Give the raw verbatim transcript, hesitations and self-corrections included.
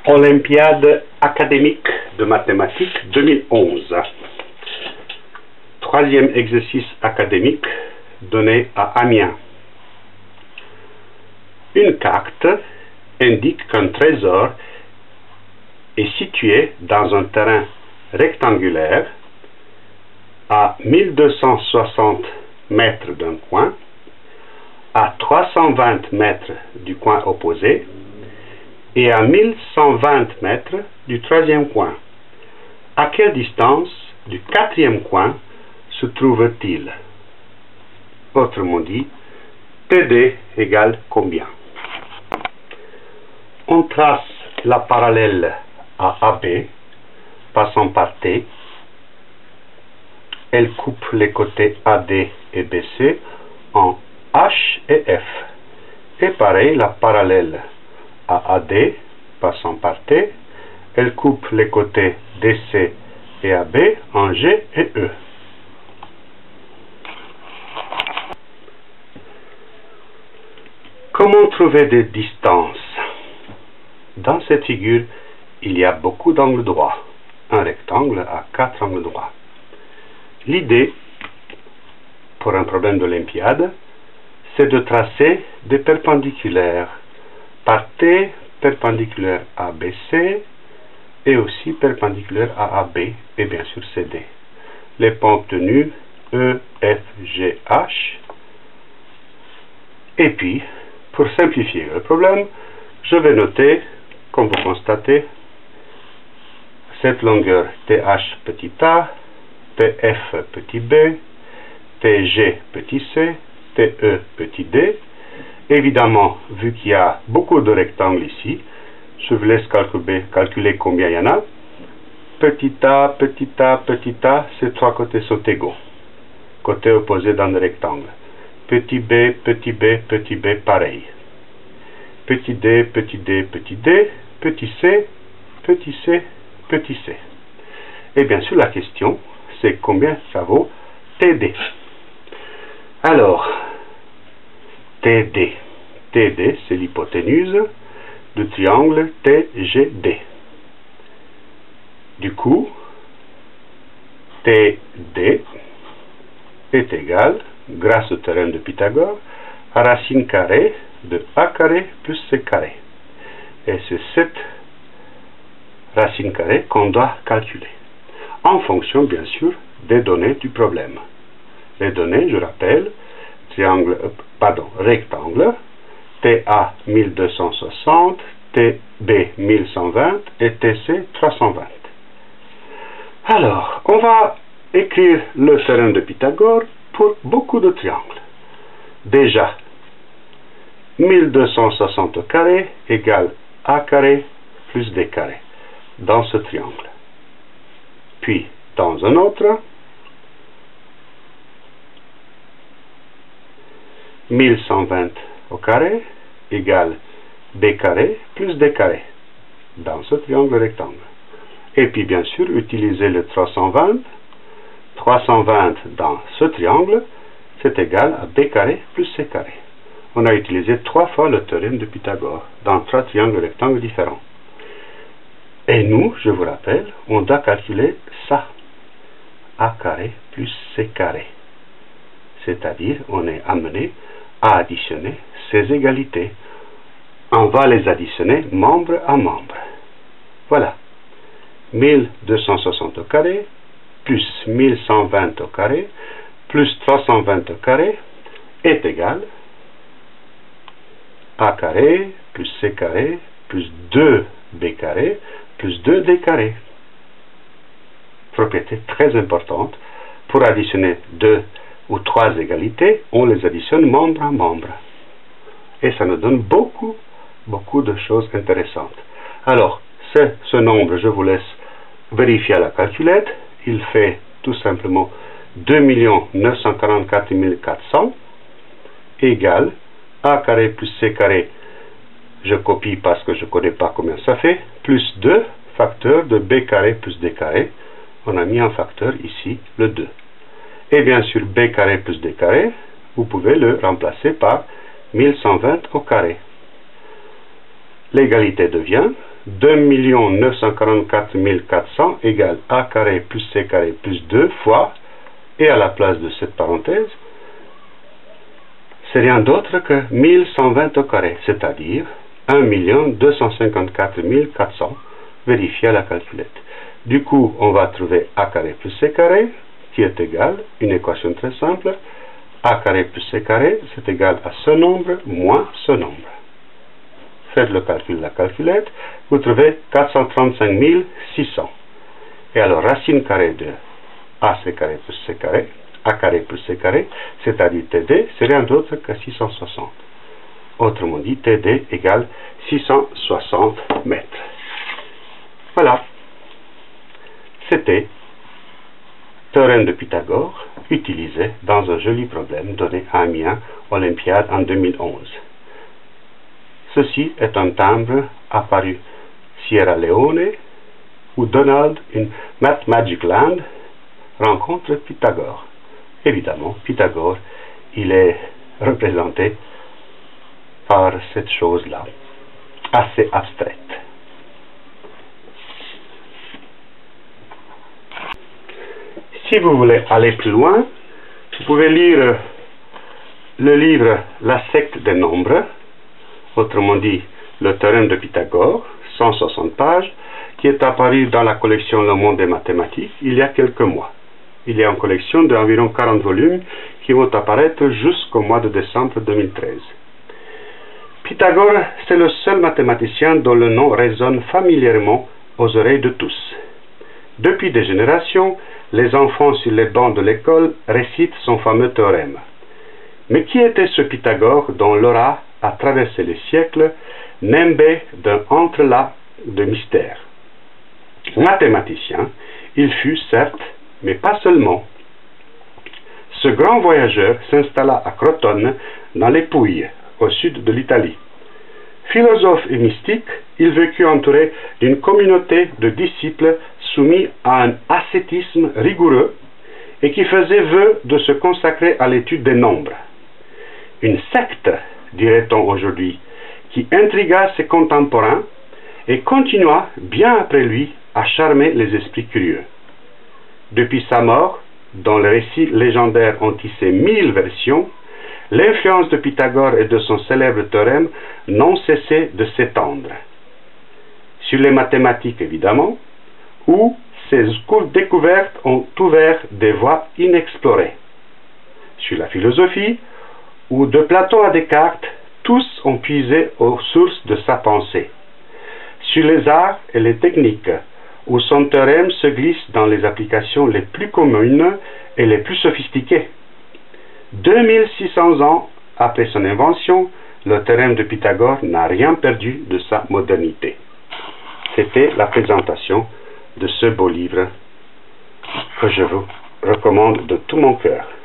Olympiade académique de mathématiques deux mille onze. Troisième exercice académique donné à Amiens. Une carte indique qu'un trésor est situé dans un terrain rectangulaire à mille deux cent soixante mètres d'un coin, à trois cent vingt mètres du coin opposé et à mille cent vingt mètres du troisième coin. À quelle distance du quatrième coin se trouve-t-il? Autrement dit, T D égale combien? On trace la parallèle à A B, passant par T. Elle coupe les côtés A D et B C en H et F. Et pareil, la parallèle à A D, passant par T, elle coupe les côtés D C et A B en G et E. Comment trouver des distances? Dans cette figure, il y a beaucoup d'angles droits. Un rectangle a quatre angles droits. L'idée, pour un problème d'Olympiade, c'est de tracer des perpendiculaires par T perpendiculaire à B C et aussi perpendiculaire à A B et bien sûr C D. Les points obtenus E, F, G, H. Et puis, pour simplifier le problème, je vais noter, comme vous constatez, cette longueur T H petit a, T F petit b, T G petit c, T E petit d. Évidemment, vu qu'il y a beaucoup de rectangles ici, je vous laisse calculer, calculer combien il y en a. Petit a, petit a, petit a, ces trois côtés sont égaux. Côté opposé dans le rectangle. Petit b, petit b, petit b, pareil. Petit d, petit d, petit d, petit c, petit c, petit c. Et bien sûr, la question, c'est combien ça vaut T D. Alors, T D. T D, c'est l'hypoténuse du triangle T G D. Du coup, T D est égal, grâce au théorème de Pythagore, à racine carrée de A carré plus C carré. Et c'est cette racine carrée qu'on doit calculer, en fonction, bien sûr, des données du problème. Les données, je rappelle, triangle, euh, pardon, rectangle, T A mille deux cent soixante, T B mille cent vingt et T C trois cent vingt. Alors, on va écrire le théorème de Pythagore pour beaucoup de triangles. Déjà, mille deux cent soixante au carré égale A carré plus D carré dans ce triangle. Puis, dans un autre, mille cent vingt au carré égale B carré plus D carré dans ce triangle rectangle. Et puis bien sûr utiliser le trois cent vingt. trois cent vingt dans ce triangle, c'est égal à B carré plus C carré. On a utilisé trois fois le théorème de Pythagore dans trois triangles rectangles différents. Et nous, je vous rappelle, on doit calculer ça. A carré plus C carré. C'est-à-dire, on est amené à additionner ces égalités. On va les additionner membre à membre. Voilà. mille deux cent soixante au carré, plus mille cent vingt au carré, plus trois cent vingt au carré, est égal A carré, plus C carré, plus deux B carré, plus deux D carré. Propriété très importante. Pour additionner deux ou trois égalités, on les additionne membre à membre. Et ça nous donne beaucoup, beaucoup de choses intéressantes. Alors, c'est ce nombre, je vous laisse vérifier à la calculette. Il fait tout simplement deux millions neuf cent quarante-quatre mille quatre cents égale A carré plus C carré, je copie parce que je ne connais pas combien ça fait, plus deux facteurs de B carré plus D carré. On a mis en facteur ici le deux. Et bien sûr, B carré plus D carré, vous pouvez le remplacer par mille cent vingt au carré. L'égalité devient deux millions neuf cent quarante-quatre mille quatre cents égale a carré plus c carré plus deux fois, et à la place de cette parenthèse, c'est rien d'autre que mille cent vingt au carré, c'est-à-dire un million deux cent cinquante-quatre mille quatre cents, vérifié à la calculette. Du coup, on va trouver a carré plus c carré, qui est égal, une équation très simple, a carré plus c carré, c'est égal à ce nombre moins ce nombre. Faites le calcul de la calculette, vous trouvez quatre cent trente-cinq mille six cents. Et alors, racine carrée de ac carré plus c carré, a carré plus c carré, c'est-à-dire td, c'est rien d'autre que six cent soixante. Autrement dit, td égale six cent soixante mètres. Voilà. C'était théorème de Pythagore, utilisé dans un joli problème donné à Amiens Olympiade en deux mille onze. Ceci est un timbre apparu Sierra Leone, où Donald, in Math Magic Land, rencontre Pythagore. Évidemment, Pythagore, il est représenté par cette chose-là, assez abstraite. Si vous voulez aller plus loin, vous pouvez lire le livre La secte des nombres, autrement dit le théorème de Pythagore, cent soixante pages, qui est apparu dans la collection Le Monde des Mathématiques il y a quelques mois. Il y a une collection d'environ quarante volumes qui vont apparaître jusqu'au mois de décembre deux mille treize. Pythagore, c'est le seul mathématicien dont le nom résonne familièrement aux oreilles de tous. Depuis des générations, les enfants sur les bancs de l'école récitent son fameux théorème. Mais qui était ce Pythagore dont l'aura a traversé les siècles, nimbé d'un entrelac de mystères? Mathématicien, il fut certes, mais pas seulement. Ce grand voyageur s'installa à Crotone, dans les Pouilles, au sud de l'Italie. Philosophe et mystique, il vécut entouré d'une communauté de disciples soumis à un ascétisme rigoureux et qui faisait vœu de se consacrer à l'étude des nombres. Une secte, dirait-on aujourd'hui, qui intrigua ses contemporains et continua, bien après lui, à charmer les esprits curieux. Depuis sa mort, dont les récits légendaires ont tissé mille versions, l'influence de Pythagore et de son célèbre théorème n'ont cessé de s'étendre. Sur les mathématiques, évidemment, où ces découvertes ont ouvert des voies inexplorées. Sur la philosophie, où de Platon à Descartes, tous ont puisé aux sources de sa pensée. Sur les arts et les techniques, où son théorème se glisse dans les applications les plus communes et les plus sophistiquées. deux mille six cents ans après son invention, le théorème de Pythagore n'a rien perdu de sa modernité. C'était la présentation de ce beau livre que je vous recommande de tout mon cœur.